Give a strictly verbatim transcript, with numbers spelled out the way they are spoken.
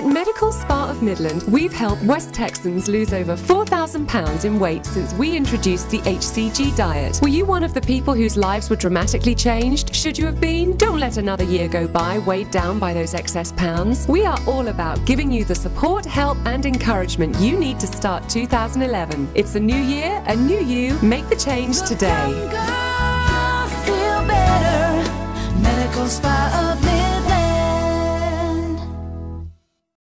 At Medical Spa of Midland, we've helped West Texans lose over four thousand pounds in weight since we introduced the H C G diet. Were you one of the people whose lives were dramatically changed? Should you have been? Don't let another year go by weighed down by those excess pounds. We are all about giving you the support, help and encouragement you need to start two thousand eleven. It's a new year, a new you. Make the change today. Feel better. Medical Spa